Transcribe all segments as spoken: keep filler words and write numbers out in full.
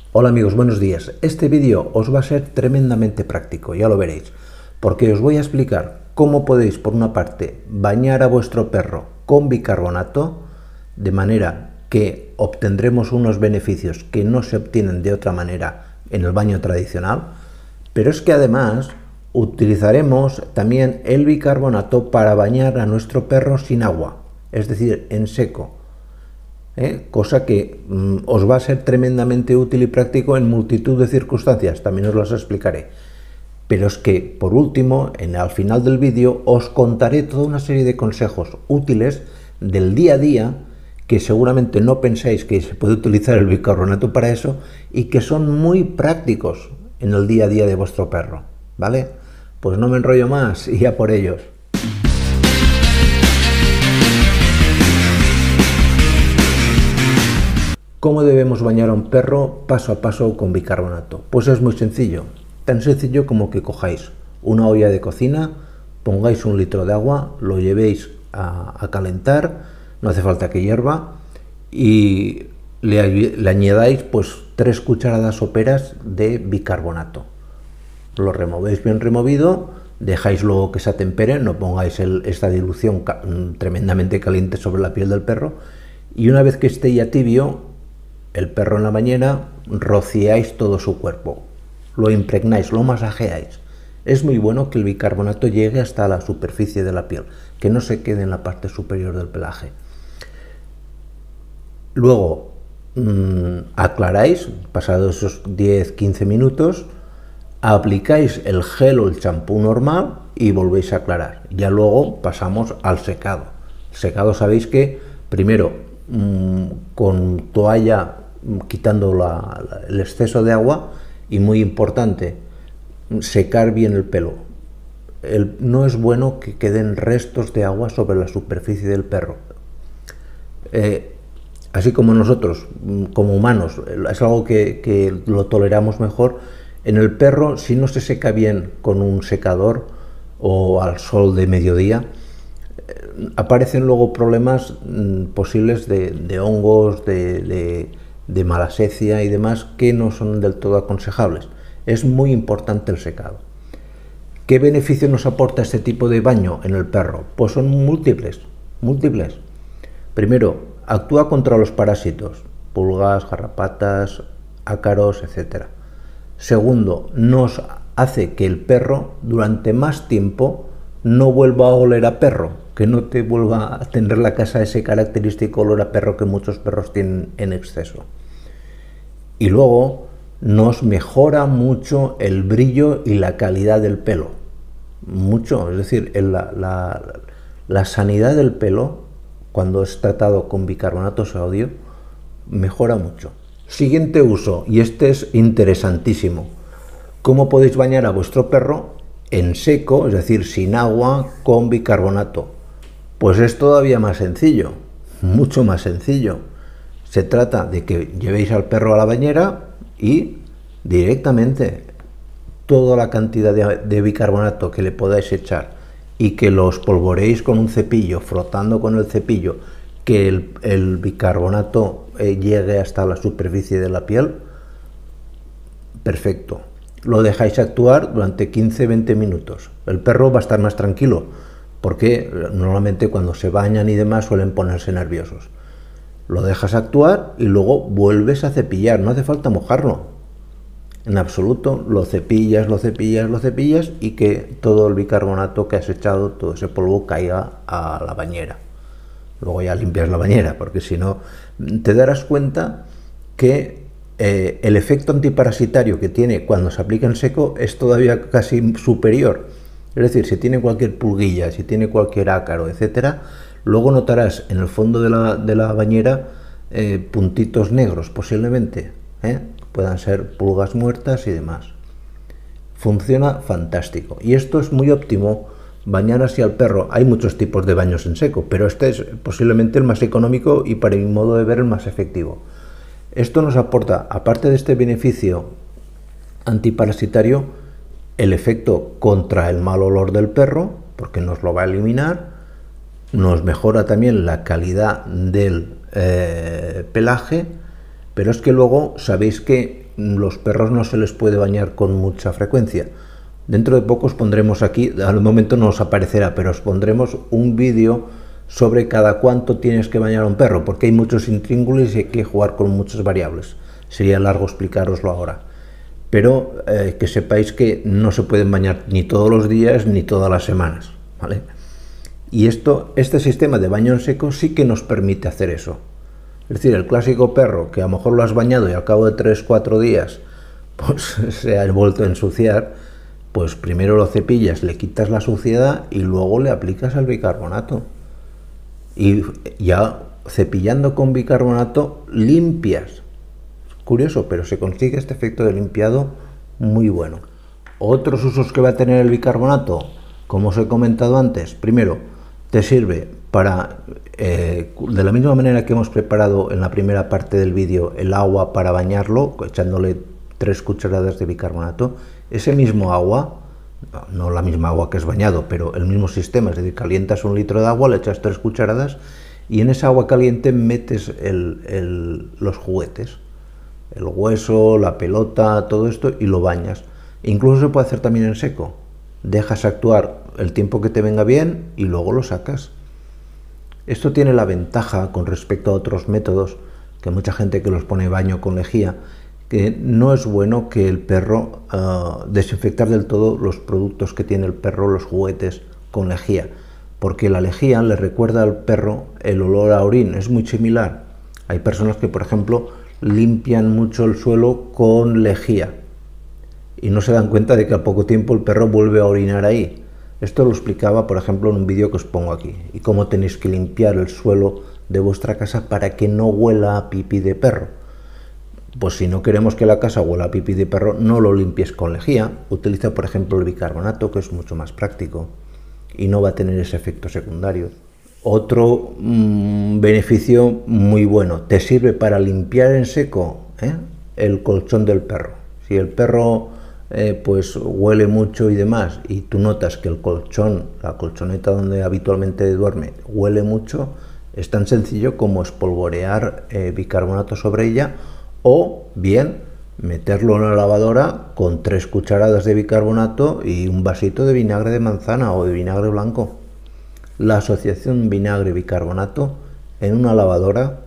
Hola amigos, buenos días. Este vídeo os va a ser tremendamente práctico, ya lo veréis, porque os voy a explicar cómo podéis, por una parte, bañar a vuestro perro con bicarbonato, de manera que obtendremos unos beneficios que no se obtienen de otra manera en el baño tradicional, pero es que además utilizaremos también el bicarbonato para bañar a nuestro perro sin agua, es decir, en seco. ¿Eh? Cosa que mm, os va a ser tremendamente útil y práctico en multitud de circunstancias, también os las explicaré. Pero es que, por último, en, al final del vídeo os contaré toda una serie de consejos útiles del día a día que seguramente no pensáis que se puede utilizar el bicarbonato para eso y que son muy prácticos en el día a día de vuestro perro, ¿vale? Pues no me enrollo más y ya por ellos. ¿Cómo debemos bañar a un perro paso a paso con bicarbonato? Pues es muy sencillo, tan sencillo como que cojáis una olla de cocina, pongáis un litro de agua, lo llevéis a, a calentar, no hace falta que hierva, y le, le añadáis pues tres cucharadas soperas de bicarbonato. Lo removéis bien removido, dejáis luego que se atempere, no pongáis el, esta dilución ca tremendamente caliente sobre la piel del perro, y una vez que esté ya tibio, el perro en la bañera, rociáis todo su cuerpo, lo impregnáis, lo masajeáis. Es muy bueno que el bicarbonato llegue hasta la superficie de la piel, que no se quede en la parte superior del pelaje. Luego mmm, aclaráis, pasados esos diez a quince minutos, aplicáis el gel o el champú normal y volvéis a aclarar. Ya luego pasamos al secado. El secado, sabéis que primero mmm, con toalla, quitando la, la, el exceso de agua, y muy importante, secar bien el pelo. El, no es bueno que queden restos de agua sobre la superficie del perro. Eh, así como nosotros, como humanos, es algo que, que lo toleramos mejor. En el perro, si no se seca bien con un secador o al sol de mediodía, eh, aparecen luego problemas mm, posibles de, de hongos, de, de, de malasecia y demás, que no son del todo aconsejables. Es muy importante el secado. ¿Qué beneficio nos aporta este tipo de baño en el perro? Pues son múltiples, múltiples. Primero, actúa contra los parásitos, pulgas, garrapatas, ácaros, etcétera. Segundo, nos hace que el perro durante más tiempo no vuelva a oler a perro, que no te vuelva a tener la casa ese característico olor a perro que muchos perros tienen en exceso. Y luego nos mejora mucho el brillo y la calidad del pelo. Mucho, es decir, la, la, la sanidad del pelo, cuando es tratado con bicarbonato de sodio, mejora mucho. Siguiente uso, y este es interesantísimo. ¿Cómo podéis bañar a vuestro perro en seco, es decir, sin agua, con bicarbonato? Pues es todavía más sencillo, mucho más sencillo. Se trata de que llevéis al perro a la bañera y directamente toda la cantidad de, de bicarbonato que le podáis echar y que lo espolvoreéis con un cepillo, frotando con el cepillo, que el, el bicarbonato eh, llegue hasta la superficie de la piel, perfecto. Lo dejáis actuar durante quince a veinte minutos. El perro va a estar más tranquilo, porque normalmente cuando se bañan y demás suelen ponerse nerviosos. Lo dejas actuar y luego vuelves a cepillar, no hace falta mojarlo. En absoluto, lo cepillas, lo cepillas, lo cepillas y que todo el bicarbonato que has echado, todo ese polvo caiga a la bañera. Luego ya limpias la bañera, porque si no, te darás cuenta que eh, el efecto antiparasitario que tiene cuando se aplica en seco es todavía casi superior. Es decir, si tiene cualquier pulguilla, si tiene cualquier ácaro, etcétera, luego notarás en el fondo de la, de la bañera eh, puntitos negros, posiblemente, ¿eh? Puedan ser pulgas muertas y demás. Funciona fantástico. Y esto es muy óptimo, bañar así al perro. Hay muchos tipos de baños en seco, pero este es posiblemente el más económico y, para mi modo de ver, el más efectivo. Esto nos aporta, aparte de este beneficio antiparasitario, el efecto contra el mal olor del perro, porque nos lo va a eliminar. Nos mejora también la calidad del eh, pelaje. Pero es que luego sabéis que los perros no se les puede bañar con mucha frecuencia. Dentro de poco os pondremos aquí, al momento no os aparecerá, pero os pondremos un vídeo sobre cada cuánto tienes que bañar a un perro, porque hay muchos intríngulis y hay que jugar con muchas variables. Sería largo explicároslo ahora. Pero eh, que sepáis que no se pueden bañar ni todos los días ni todas las semanas, ¿vale? Y esto, este sistema de baño en seco sí que nos permite hacer eso. Es decir, el clásico perro que a lo mejor lo has bañado y al cabo de tres cuatro días pues se ha vuelto a ensuciar, pues primero lo cepillas, le quitas la suciedad y luego le aplicas el bicarbonato. Y ya cepillando con bicarbonato limpias. Curioso, pero se consigue este efecto de limpiado muy bueno. Otros usos que va a tener el bicarbonato, como os he comentado antes, primero, te sirve para, eh, de la misma manera que hemos preparado en la primera parte del vídeo el agua para bañarlo, echándole tres cucharadas de bicarbonato, ese mismo agua, no la misma agua que es bañado, pero el mismo sistema, es decir, calientas un litro de agua, le echas tres cucharadas y en esa agua caliente metes el, el, los juguetes, el hueso, la pelota, todo esto, y lo bañas. Incluso se puede hacer también en seco. Dejas actuar el tiempo que te venga bien y luego lo sacas. Esto tiene la ventaja con respecto a otros métodos, que mucha gente que los pone baño con lejía, que no es bueno que el perro uh, desinfectar del todo los productos que tiene el perro, los juguetes, con lejía, porque la lejía le recuerda al perro el olor a orín, es muy similar. Hay personas que, por ejemplo, limpian mucho el suelo con lejía y no se dan cuenta de que a poco tiempo el perro vuelve a orinar ahí. Esto lo explicaba, por ejemplo, en un vídeo que os pongo aquí, y cómo tenéis que limpiar el suelo de vuestra casa para que no huela a pipí de perro. Pues si no queremos que la casa huela a pipí de perro, no lo limpies con lejía, utiliza por ejemplo el bicarbonato, que es mucho más práctico y no va a tener ese efecto secundario. Otro mmm, beneficio muy bueno, te sirve para limpiar en seco ¿eh? el colchón del perro. Si el perro eh, pues huele mucho y demás, y tú notas que el colchón, la colchoneta donde habitualmente duerme, huele mucho, es tan sencillo como espolvorear eh, bicarbonato sobre ella, o bien meterlo en la lavadora con tres cucharadas de bicarbonato y un vasito de vinagre de manzana o de vinagre blanco. La asociación vinagre-bicarbonato en una lavadora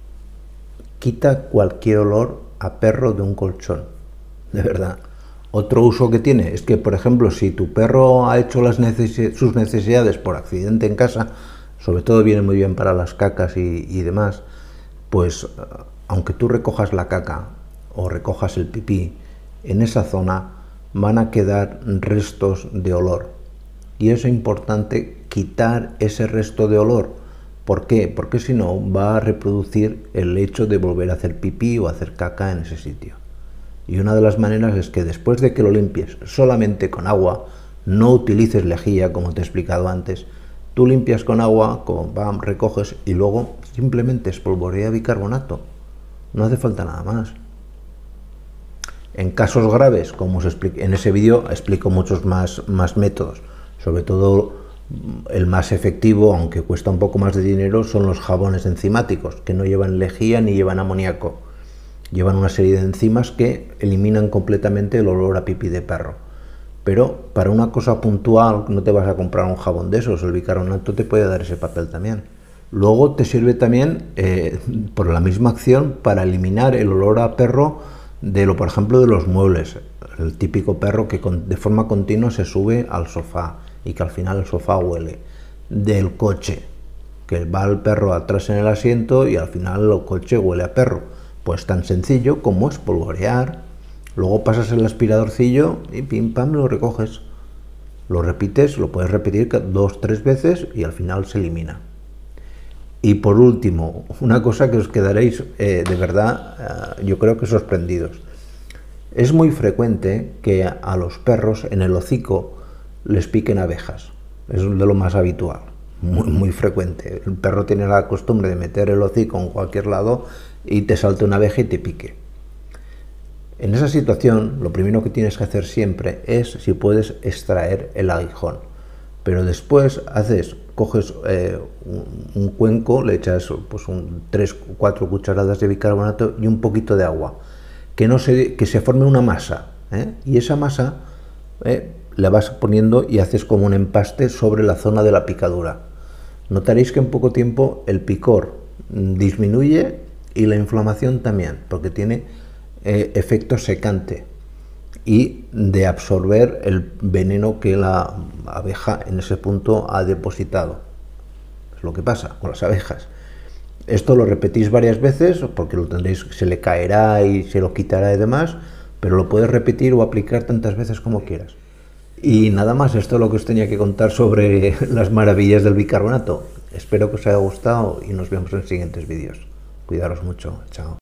quita cualquier olor a perro de un colchón, de verdad. Otro uso que tiene es que, por ejemplo, si tu perro ha hecho las neces- sus necesidades por accidente en casa, sobre todo viene muy bien para las cacas y, y demás, pues aunque tú recojas la caca o recojas el pipí, en esa zona van a quedar restos de olor. Y es importante quitar ese resto de olor. ¿Por qué? Porque si no va a reproducir el hecho de volver a hacer pipí o hacer caca en ese sitio. Y una de las maneras es que después de que lo limpies solamente con agua, no utilices lejía como te he explicado antes, tú limpias con agua, con, bam, recoges y luego simplemente espolvorea bicarbonato. No hace falta nada más. En casos graves, como os expliqué en ese vídeo, explico muchos más, más métodos. Sobre todo el más efectivo, aunque cuesta un poco más de dinero, son los jabones enzimáticos, que no llevan lejía ni llevan amoníaco. Llevan una serie de enzimas que eliminan completamente el olor a pipí de perro. Pero para una cosa puntual no te vas a comprar un jabón de esos, el bicarbonato te puede dar ese papel también. Luego te sirve también, eh, por la misma acción, para eliminar el olor a perro de lo, por ejemplo, de los muebles. El típico perro que con, de forma continua se sube al sofá y que al final el sofá huele. Del coche, que va el perro atrás en el asiento y al final el coche huele a perro. Pues tan sencillo como espolvorear, luego pasas el aspiradorcillo y pim pam lo recoges. Lo repites, lo puedes repetir dos, tres veces y al final se elimina. Y por último, una cosa que os quedaréis eh, de verdad, eh, yo creo que sorprendidos. Es muy frecuente que a los perros en el hocico les piquen abejas. Es de lo más habitual, muy, muy frecuente. El perro tiene la costumbre de meter el hocico en cualquier lado y te salta una abeja y te pique. En esa situación, lo primero que tienes que hacer siempre es, si puedes, extraer el aguijón. Pero después haces, coges eh, un, un cuenco, le echas pues un tres o cuatro cucharadas de bicarbonato y un poquito de agua. que, no se, que se forme una masa, ¿eh? Y esa masa ¿eh? la vas poniendo y haces como un empaste sobre la zona de la picadura. Notaréis que en poco tiempo el picor disminuye y la inflamación también, porque tiene eh, efecto secante y de absorber el veneno que la abeja en ese punto ha depositado. Es lo que pasa con las abejas. Esto lo repetís varias veces porque lo tendréis, se le caerá y se lo quitará y demás, pero lo puedes repetir o aplicar tantas veces como quieras. Y nada más, esto es lo que os tenía que contar sobre las maravillas del bicarbonato. Espero que os haya gustado y nos vemos en siguientes vídeos. Cuidaros mucho, chao.